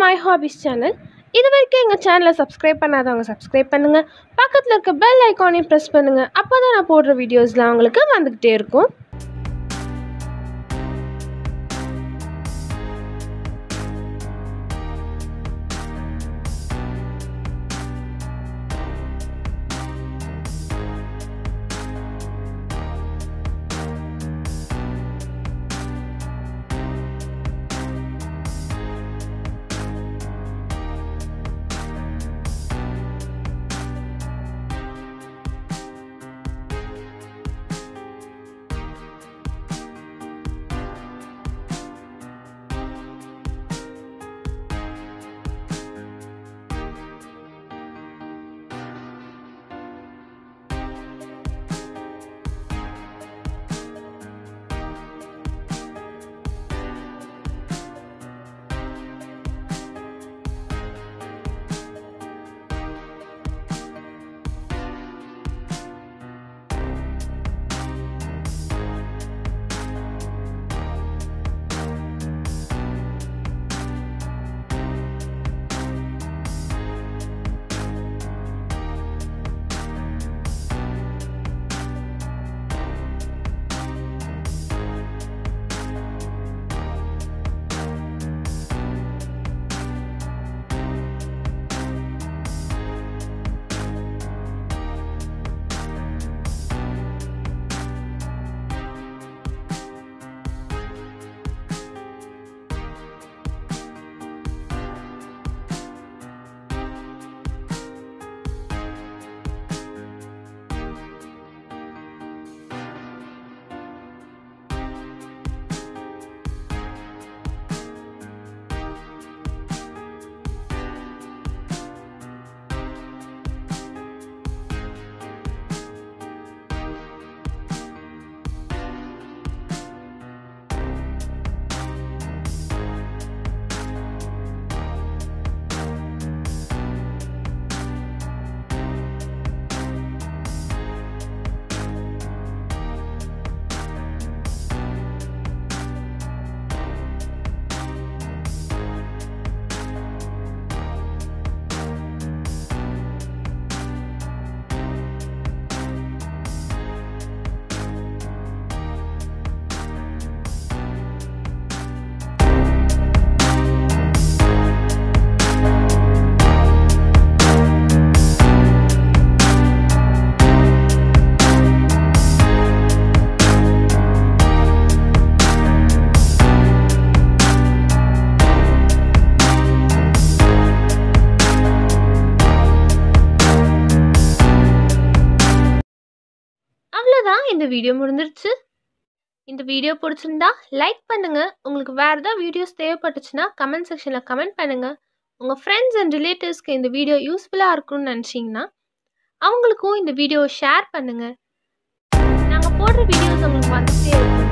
my hobbies channel. இதுவரைக்கும் எங்க சேனலை சப்ஸ்கிரைப் பண்ணாதவங்க சப்ஸ்கிரைப் பண்ணுங்க. பக்கத்துல இருக்க பெல் ஐகானையும் பிரஸ் பண்ணுங்க. அப்பதான் நான் போடுற வீடியோஸ்லாம் உங்களுக்கு வந்துகிட்டே இருக்கும். இந்த வீடியோ முடிஞ்சிருச்சு. இந்த வீடியோ பிடிச்சிருந்தா லைக் பண்ணுங்க. உங்களுக்கு வேற ஏதாவது வீடியோஸ் தேவைப்பட்டுச்சுன்னா கமெண்ட் செக்ஷன்ல கமெண்ட் பண்ணுங்க. உங்க ஃப்ரெண்ட்ஸ் அண்ட் ரிலேட்டிவ்ஸ்க்கு இந்த வீடியோ யூஸ்ஃபுல்லா இருக்கும்னு நினைச்சீங்கன்னா அவங்களுக்கும் இந்த வீடியோவை ஷேர் பண்ணுங்க. நாங்க போடுற வீடியோஸ் உங்களுக்கு வந்துட்டே இருக்கும்.